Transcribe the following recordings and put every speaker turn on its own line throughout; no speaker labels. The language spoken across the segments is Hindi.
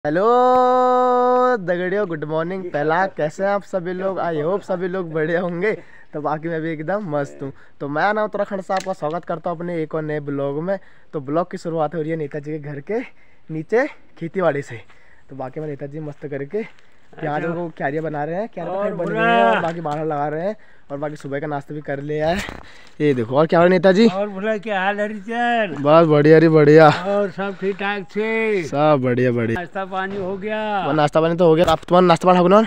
हेलो दगड़ियों, गुड मॉर्निंग। पहला कैसे हैं आप सभी लोग? आई होप सभी लोग बढ़िया होंगे। तो बाकी मैं भी एकदम मस्त हूँ। तो मैं ना उत्तराखंड से आपका स्वागत करता हूँ अपने एक और नए ब्लॉग में। तो ब्लॉग की शुरुआत हो रही है नेताजी के घर के नीचे खेतीबाड़ी से। तो बाकी मैं नेताजी मस्त करके प्याजों को क्यारियाँ बना रहे हैं, क्यारियाँ बन गई हैं और बाकी बाहर लगा रहे हैं और बाकी सुबह का नाश्ता भी कर लिया है। ये देखो। और क्या हो रहा है नेताजी?
और बोला क्या हाल है रिचर?
बस बढ़िया रे बढ़िया।
और सब ठीक ठाक थे?
सब बढ़िया बढ़िया।
नाश्ता पानी हो गया?
नाश्ता पानी तो हो गया। आप तुम्हारा नाश्ता पानी हो गया?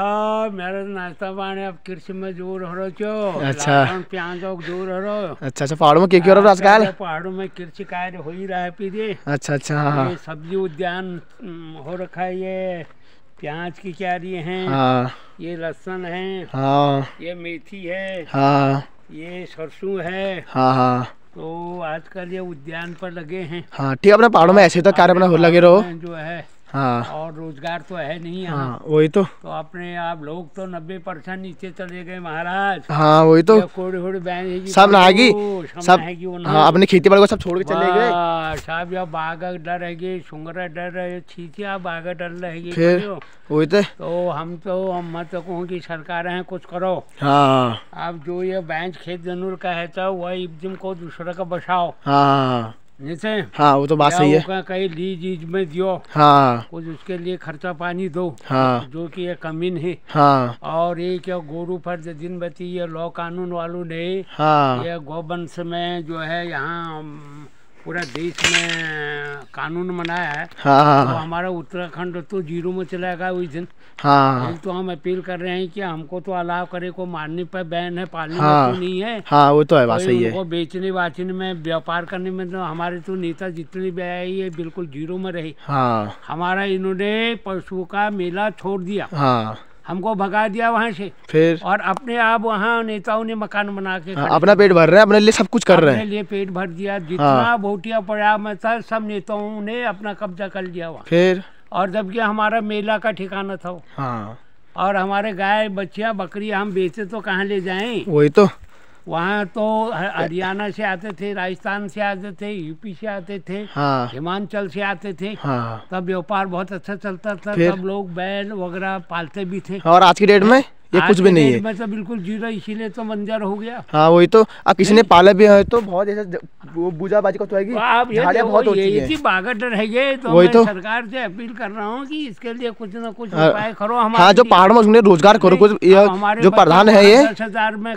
मेरा नाश्ता पानी अब कृषि में जोर हो रहा चो।
अच्छा।
प्याजों जोर हो रहा।
अच्छा। पहाड़ों में क्या हो रहा है आजकल?
पहाड़ों में कृषि कार्य हो ही रहा है पीछे।
अच्छा अच्छा। हाँ।
ये सब्जी उद्यान हो रखा है। ये प्याज की क्यारी है।
हाँ।
ये लहसुन है।
हाँ।
ये मेथी है।
हाँ।
ये सरसों है।
हाँ। हाँ।
तो आजकल ये उद्यान पर लगे हैं।
हाँ ठीक है। अपने पहाड़ों में ऐसे तो कार्य अपना लगे रहो
जो है।
हाँ।
और रोजगार तो है नहीं यहाँ।
हाँ वही तो
अपने आप लोग तो 90% नीचे चले गए महाराज।
हाँ वही तो।
कोड़ी बहन
सब नहाएगी सब। हाँ अपनी खेती बाड़ी को सब छोड़ के चले गए।
साहब या बाघ डर है, सुंगरा डर है, छींचिया बाघ डर रहेगी।
फिर वही
तो हम मत कहूँ कि सरकार है कुछ करो।
हाँ।
अब जो ये बैंक खेत जनूर का है तो वही को दूसरा का बसाओ।
हाँ
जैसे
हाँ वो तो बात सही है।
कहीं लीज में दियो।
हाँ
कुछ उसके लिए खर्चा पानी दो।
हाँ
जो कि ये कमीन है।
हाँ। और
ये क्या गोरू पर दिन बती ये लॉ कानून वालों ने।
हाँ।
ये गोवंश में जो है यहाँ पूरा देश में कानून बनाया है।
हाँ।
तो हमारा उत्तराखंड तो जीरो में चला गया उस दिन।
हाँ।
तो हम अपील कर रहे हैं कि हमको तो अलाव करे को मारने पर बैन है, पालने
हाँ।
में तो नहीं है।
हाँ वो तो है, बात सही है।
उनको बेचने बाचने में व्यापार करने में तो हमारे तो नेता जितने भी आए ये बिल्कुल जीरो में रहे।
हाँ।
हमारा इन्होंने पशुओं का मेला छोड़ दिया।
हाँ।
हमको भगा दिया वहाँ से। फिर और अपने आप वहाँ नेताओं ने मकान बना के
अपना पेट भर रहे हैं, अपने लिए सब कुछ कर रहे हैं।
अपने लिए पेट भर दिया। जितना भोटिया पड़ा में था सब नेताओं ने अपना कब्जा कर लिया वहाँ। फिर और जबकि हमारा मेला का ठिकाना था।
हाँ।
और हमारे गाय बच्चिया बकरी हम बेचे तो कहाँ ले जाएं?
वही तो।
वहाँ तो हरियाणा से आते थे, राजस्थान से आते थे, यूपी से आते थे। हाँ। हिमाचल से आते थे। हाँ। तब व्यापार बहुत अच्छा चलता था। तब लोग बैल वगैरह पालते भी थे।
और आज की डेट में ये कुछ भी नहीं है।
मैं तो बिल्कुल जीरो, इसीलिए तो बंजर हो गया।
हाँ वही तो। अब किसी ने पाला भी है तो बहुत ऐसा वो बुझाबाजी को तो है कि झाड़ियाँ बहुत होती है।
बागट रहेगी तो मैं सरकार से अपील कर रहा हूँ कि इसके लिए कुछ न कुछ उपाय करो।
हाँ जो पहाड़ों में उसने रोजगार करो कुछ। जो प्रधान है ये
10,000 में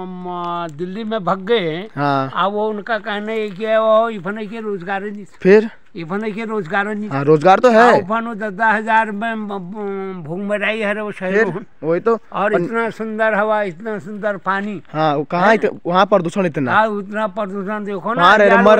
दिल्ली में भग गए। अब वो उनका कहना है कि वो इफने के रोजगार नहीं। फिर इफने के रोजगार नहीं। हाँ रोजगार तो है। 10,000 में भूख में रही है वो शहर। वही तो। और इतना सुंदर हवा, इतना सुंदर पानी। हाँ
कहाँ वहाँ प्रदूषण इतना।
हाँ उतना प्रदूषण देखो ना।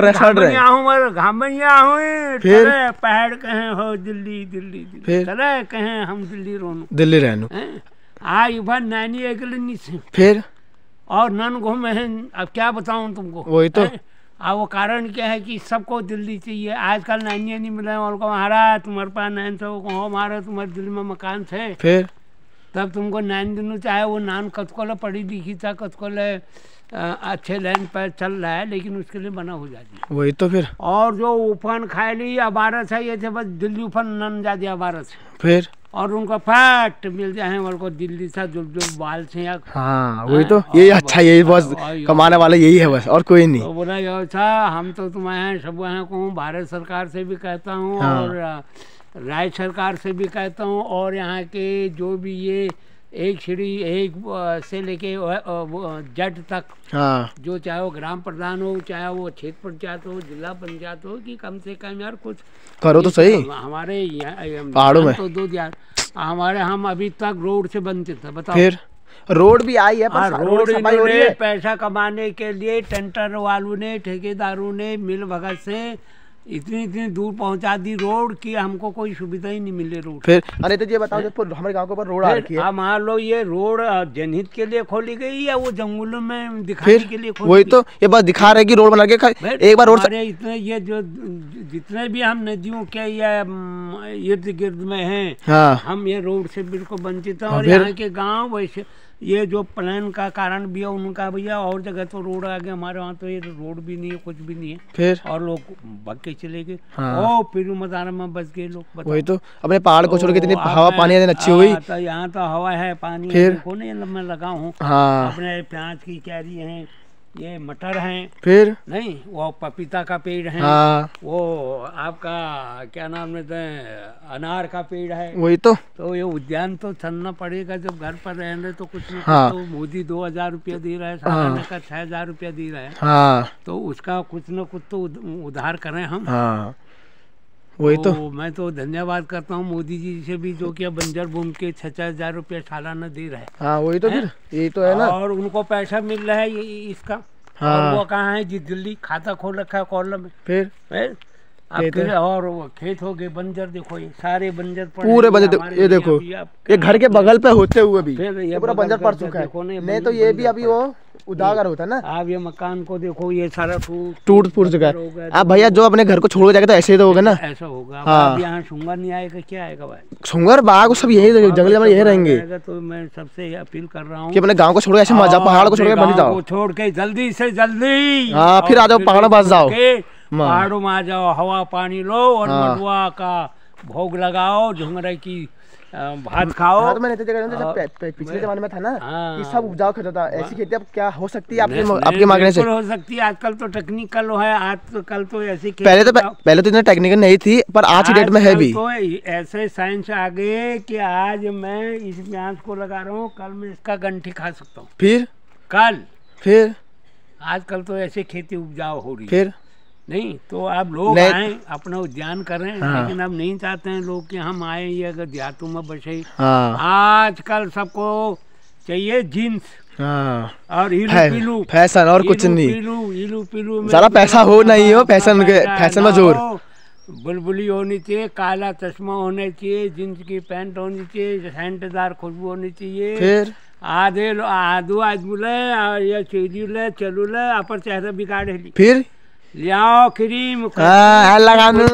घाम में फिर पहाड़ कहे हो दिल्ली दिल्ली चले कहे हम दिल्ली रोनू
दिल्ली रहनू।
इफन नैनी अकेले
फिर और
नन घूमे हैं। अब क्या बताऊं तुमको।
वही तो।
अब वो कारण क्या है कि सबको दिल्ली चाहिए। आजकल नैनी नहीं मिले उनको। महाराज तुम्हारे पास नैन से कहो हमारे तुम्हारे दिल्ली में मकान थे। फिर तब तुमको नैन दिनों चाहे वो नान कतकोले पढ़ी लिखी था, कतकोले अच्छे लाइन पर चल रहा है, लेकिन उसके लिए बना हो जाती। वही तो। फिर और जो उफान खाए ली अबारत है ये थे बस दिल्ली उफान नन जाती अबारत है। फिर और उनको फैक्ट मिल जाए उनको दिल्ली से जो बाल से। हाँ वही तो। यही अच्छा, यही बस कमाने वाला यही है बस, और कोई नहीं। तो बोला अच्छा हम तो तुम्हें सब कहूँ भारत सरकार से भी कहता हूँ। और राज्य सरकार से भी कहता हूँ। और यहाँ के जो भी ये एक से लेके जट तक। हाँ। जो चाहे वो ग्राम प्रधान हो, चाहे वो क्षेत्र पंचायत हो, जिला पंचायत हो, कि कम से कम यार कुछ
करो तो सही।
हमारे
पहाड़ों में
तो दो यार हमारे हम अभी तक रोड से वंचित है। बताओ।
फिर रोड भी आई है पर
रोड इन्होंने पैसा कमाने के लिए टेंडर वालों ने, ठेकेदारों ने मिल भगत से इतनी दूर पहुंचा दी रोड की हमको कोई सुविधा ही नहीं मिले रोड। फिर अरे तो ये बताओ जब हमारे गांव के ऊपर रोड आ रखी है। मान लो ये रोड जनहित के लिए खोली गई या वो जंगलों में दिखाने के लिए खोली? वही तो। ये बस दिखा रहे कि रोड बना के एक बार रोड। इतने ये जो जितने भी हम नदियों के या इर्द गिर्द में हैं। हाँ। हम ये रोड से बिल्कुल वंचित हैं। और यहाँ के गाँव वैसे ये जो प्लान का कारण भी है उनका भैया, और जगह तो रोड आ गया, हमारे वहाँ तो ये रोड भी नहीं है, कुछ भी नहीं है।
फिर
और लोग भाग के चले गए।
हाँ।
ओ फिर मदारा में बच गए लोग।
वही तो, अपने पहाड़ को छोड़ के इतनी हवा पानी अच्छी हुई।
तो यहाँ तो हवा है, पानी
फिर
देखो नहीं, मैं लगा हूँ।
हाँ।
अपने प्याज की क्यारी है, ये मटर हैं,
फिर
नहीं वो पपीता का पेड़ है।
हाँ।
वो आपका क्या नाम लेते हैं, अनार का पेड़ है।
वही तो
ये उद्यान तो चलना पड़ेगा, जब घर पर रहेंगे तो कुछ नहीं।
हाँ।
तो मोदी 2000 रुपया दे रहा है, सालाना का 6000 रुपया दे रहा है।
हाँ।
तो उसका कुछ न कुछ तो उधार करें हम।
हाँ। वही तो
मैं तो धन्यवाद करता हूँ मोदी जी से भी, जो कि बंजर भूमि के 6-6 रुपया सालाना दे रहा है।
हाँ वही तो, फिर यही तो है ना।
और उनको पैसा मिल रहा है इसका।
हाँ।
और वो कहाँ है जी, दिल्ली खाता खोल रखा है कॉलम में।
फिर
और वो खेत हो गए बंजर, देखो ये सारे बंजर
पूरे बंजर। ये देखो, ये घर के बगल पे होते हुए भी ये पूरा बंजर पड़ चुका है। नहीं तो ये भी अभी वो उजागर होता है ना।
आप ये मकान को देखो, ये सारा
टूट फूट चुका है। आप भैया जो अपने घर को छोड़ के जाएगा तो ऐसे ही तो होगा ना।
ऐसा होगा।
हाँ।
यहाँ सुंगर नहीं आएगा, क्या आएगा भाई?
सुंगर बाघ सब यही जंगली जानवर यही रहेंगे।
तो मैं सबसे अपील कर रहा हूँ
कि अपने गांव को छोड़ के ऐसे मत जाओ, पहाड़ को छोड़ के मत जाओ।
छोड़ के जल्दी से जल्दी,
हाँ, फिर आ जाओ पहाड़ में बस जाओ,
पहाड़ों में आ जाओ, हवा पानी लो और मडुआ का भोग लगाओ, झुंगरे की भात खाओ।
हाँ, तो मैंने तो जब पिछले जमाने में था ना कि सब उपजाऊ खाता था, ऐसी खेती अब क्या हो सकती है आपके मांगने से?
हो सकती है, आजकल तो टेक्निकल है, आजकल तो ऐसी
पहले तो इतना टेक्निकल नहीं थी, पर आज की डेट में है भी।
तो ऐसे साइंस आ गए कि आज मैं इस प्याज को लगा रहा हूँ, कल मैं इसका गंठी खा सकता हूँ। फिर आजकल तो ऐसे खेती उपजाऊ हो रही है।
फिर
नहीं तो आप लोग आए अपना उद्यान करें। हाँ। लेकिन अब नहीं चाहते हैं लोग कि हम आए, ये अगर देहातों में बसे। हाँ। आजकल सबको चाहिए जीन्स।
हाँ।
और इलू
फैशन और कुछ नहीं,
इलू पिलू
ज़्यादा पैसा हो नहीं हो, फैशन में जोर।
बुलबुली होनी चाहिए, काला चश्मा होना चाहिए, जींस की पैंट होनी चाहिए, सेंटदार खुशबू होनी चाहिए।
फिर
आदू आदमुले और ये चीजूले चलूले अपर चेहरा बिगाड़े।
फिर
लियाओ क्रीम
लगानू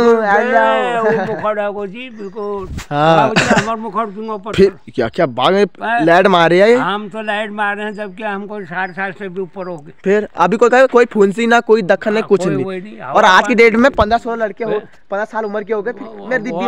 मुखड़ा को जी बिल्कुल। हमारे मुखड़ दूंगा ऊपर।
फिर क्या बाग में लाइट मारे है?
हम तो लाइट मार रहे हैं, जबकि हमको 60 साल से भी ऊपर हो गए।
फिर अभी कोई फुंसी ना, कोई दखन नहीं, कुछ नहीं। और आज की डेट में 15-16 लड़के हो, 15 साल उम्र के हो गए, मेरे दीदी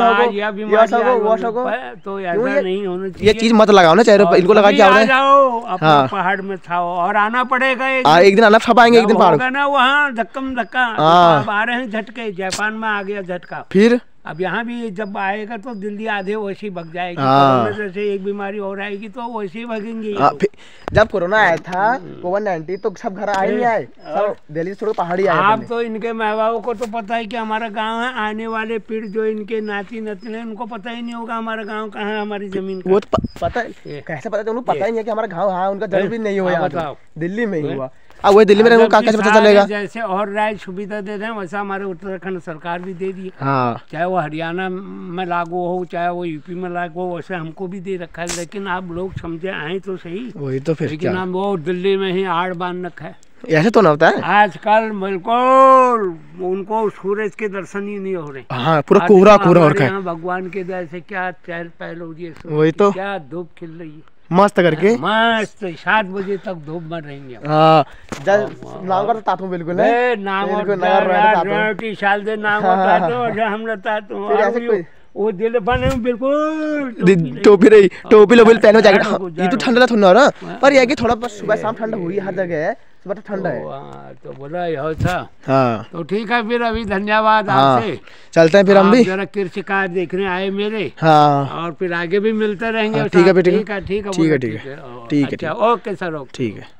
तो ऐसा नहीं होना चाहिए।
ये चीज मत लगाओ ना चेहरे पर, इनको लगा के
आ जाओ अपने पहाड़ में छाओ, और आना पड़ेगा
एक दिन, आना सब आएंगे एक दिन पहाड़
ना, वहाँ धक्कम धक्का आ रहे हैं झटके। जापान में आ गया झटका, फिर अब यहाँ भी जब आएगा तो दिल्ली आधे वैसे ही भग जाएगी। जैसे एक बीमारी और आएगी तो वैसे ही भगेंगे।
जब कोरोना आया था कोविड-19 तो सब घर आए नहीं आए, सब दिल्ली से थोड़ा पहाड़ी आए।
आप तो इनके माँ बाप को तो पता है कि हमारा गांव है, आने वाले पीढ़ी जो इनके नाती नतनी है उनको पता ही नहीं होगा हमारा गांव कहाँ है, हमारी जमीन।
वो पता है कैसे पता है, उनको पता ही नहीं है कि हमारा गाँव। हाँ, उनका जन्म भी नहीं हुआ, दिल्ली में ही हुआ। अब वही दिल्ली में रहूँ, कैसे पता चलेगा? जैसे
और राज्य सुविधा दे रहे हैं वैसा हमारे उत्तराखंड सरकार भी दे दी।
हाँ।
चाहे वो हरियाणा में लागू हो, चाहे वो यूपी में लागू हो, वैसे हमको भी दे रखा है। लेकिन आप लोग समझे आए तो सही।
वही तो फिर
लेकिन हम वो दिल्ली में ही आड़ बांध रखा है।
ऐसे तो ना होता है
आजकल, बिल्कुल उनको सूरज के दर्शन ही नहीं हो रहे।
हाँ, पूरा कोहरा हो रखा है।
भगवान के दया से क्या चहल पहल हो रही है,
वही तो,
क्या धूप खिल रही है
मस्त करके,
मस्त 7 बजे तक धूप में रहेंगे।
हाँ, नाम का तातू बिल्कुल है,
नाम साल दे नाम हम तातू वो दिल बने बिल्कुल
टोपी रही, टोपी लोपी पहनो, जैकेट। ये तो ठंडा थोड़ा ना, पर ये कि थोड़ा बस सुबह शाम ठंडा हुई, हर जगह है सुबह तो ठंडा है।
तो बोला यह था।
हाँ,
तो ठीक है फिर, अभी धन्यवाद आपसे।
चलते हैं फिर हम भी,
जरा कृषिकार देखने आए मेरे।
हाँ,
और फिर आगे भी मिलते रहेंगे।
ठीक है,
ठीक है, ठीक है,
ठीक है, ठीक है, ठीक है,
ओके सर,
ठीक है।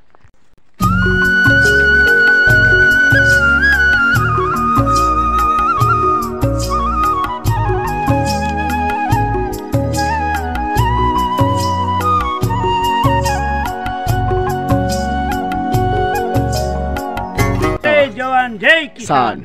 जवान जय किसान।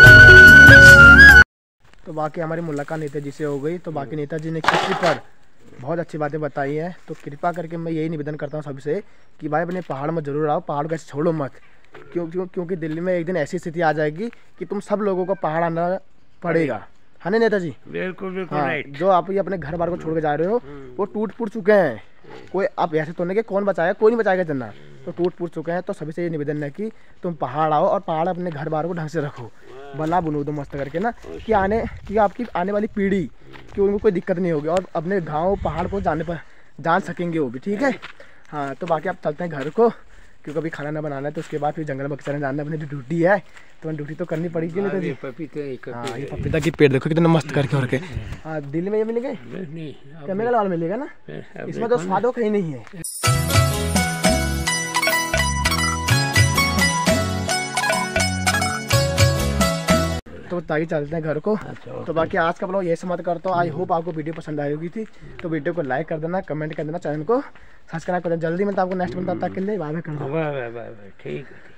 तो बाकी हमारी मुलाकात नेताजी से हो गई। तो बाकी नेताजी ने कृषि पर बहुत अच्छी बातें बताई हैं। तो कृपा करके मैं यही निवेदन करता हूँ सबसे कि भाई अपने पहाड़ में जरूर आओ, पहाड़ को ऐसे छोड़ो मत। क्योंकि दिल्ली में एक दिन ऐसी स्थिति आ जाएगी कि तुम सब लोगों को पहाड़ आना पड़ेगा, है ना नेताजी?
बिल्कुल बिल्कुल
हाँ,
राइट।
जो आप ये अपने घर बार को छोड़ के जा रहे हो वो टूट फूट चुके हैं। कोई आप ऐसे तो नहीं कि कौन बचाएगा, कोई नहीं बचाएगा चलना, तो टूट फूट चुके हैं। तो सभी से ये निवेदन है कि तुम पहाड़ आओ और पहाड़ अपने घर बार को ढंग से रखो, बना बुनो दो मस्त करके ना, कि आपकी आने वाली पीढ़ी कि उनको कोई दिक्कत नहीं होगी और अपने गाँव पहाड़ को जान सकेंगे वो भी, ठीक है। हाँ, तो बाकी आप चलते हैं घर को, क्योंकि अभी खाना ना बनाना है, तो उसके बाद फिर जंगल बगीचा में जाना है, अपनी ड्यूटी है, तो ड्यूटी तो करनी पड़ेगी। नहीं तो जी हाँ, ये पपीता की पेड़ देखो कितना मस्त करके और के। हाँ, दिल्ली में ये मिलेंगे, केमिकल वाला मिलेगा ना, इसमें तो स्वाद कहीं नहीं है। तो ताकि चलते हैं घर को। तो बाकी आज का ब्लॉग ये समाप्त करता हूँ। आई होप आपको वीडियो पसंद आई होगी थी, तो वीडियो को लाइक कर देना, कमेंट कर देना, चैनल को सब्सक्राइब कर देना। जल्दी मिलता आपको नेक्स्ट मिलता, तक के लिए बाय बाय कर दो।
बाय बाय बाय, ठीक है।